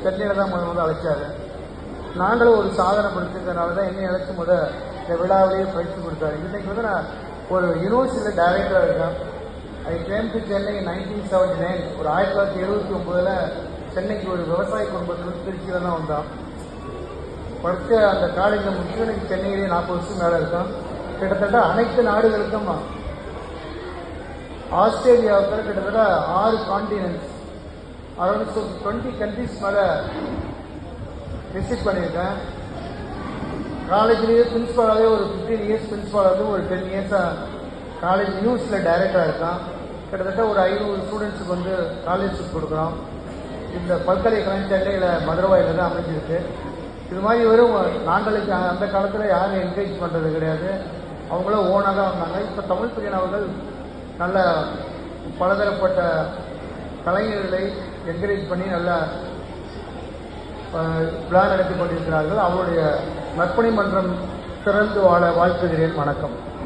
சென்னையில் தான் முதல் அழைச்சாரு. நாங்களும் ஒரு சாதனை படிச்சிருக்கனால தான் என்னை அழைச்சி இந்த விழாவிலேயே பயிற்சி கொடுத்தாரு. இன்னைக்கு வந்து நான் ஒரு யூனிவர்சிட்டியில் டைரக்டராக இருக்கேன். I came to Chennai 1979. ஒரு 1979 சென்னைக்கு ஒரு விவசாய குடும்பத்தில் திருச்சியில் தான் வந்தோம். படித்த அந்த காலேஜில் முடிச்சு எனக்கு சென்னையிலேயே 40 வருஷம் மேலே இருக்கும். கிட்டத்தட்ட அனைத்து நாடுகளுக்கும் ஆஸ்திரேலியாவுக்கு கிட்டத்தட்ட 6 கான்டினென்ட்ஸ் அரௌண்ட் 20 கண்ட்ரிஸ் மேலே விசிட் பண்ணியிருக்கேன். காலேஜ்லேயே பிரின்ஸ்பாலாகவே ஒரு 15 இயர்ஸ் பிரின்ஸ்பாலாக ஒரு 10 இயர்ஸாக காலேஜ் யூனிவர்சிட்டியில் டைரக்டராக இருக்கான். கிட்டத்தட்ட ஒரு 500 ஸ்டூடெண்ட்ஸுக்கு வந்து ஸ்காலர்ஷிப் கொடுக்குறோம். இந்த பல்கலைக்கழகம் சென்னையில் மதுரவாயில் தான் அமைஞ்சிருக்கு. இது மாதிரி வெறும் நாங்களுக்கு அந்த காலத்தில் யாரும் என்கரேஜ் பண்ணுறது கிடையாது. அவங்களும் ஓனாக தான் வந்தாங்க. இப்போ தமிழ் பிரியன் அவர்கள் நல்ல பலதரப்பட்ட கலைஞர்களை என்கரேஜ் பண்ணி நல்ல விழா நடத்தி கொண்டிருக்கிறார்கள். அவருடைய நற்பணி மன்றம் திறந்து வாழ வாழ்த்துகிறேன். வணக்கம்.